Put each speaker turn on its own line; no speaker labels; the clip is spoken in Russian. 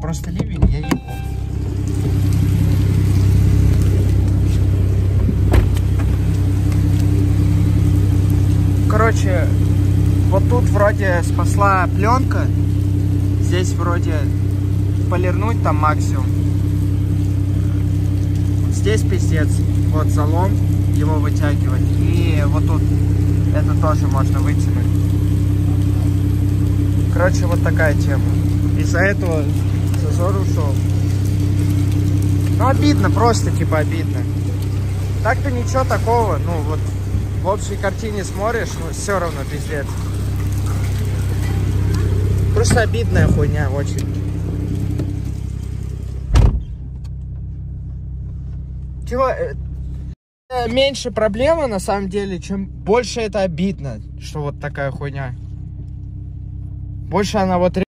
просто ливень, я ебу. Короче, вот тут вроде спасла пленка. Здесь вроде полирнуть там максимум. Здесь пиздец. Вот залом, его вытягивать. И вот тут это тоже можно вытянуть. Короче, вот такая тема. Из-за этого зазор ушел. Ну, обидно, просто типа обидно. Так-то ничего такого. Ну, вот в общей картине смотришь, ну, все равно пиздец. Просто обидная хуйня очень. Чего? Меньше проблема на самом деле, чем больше это обидно, что вот такая хуйня. Больше она вот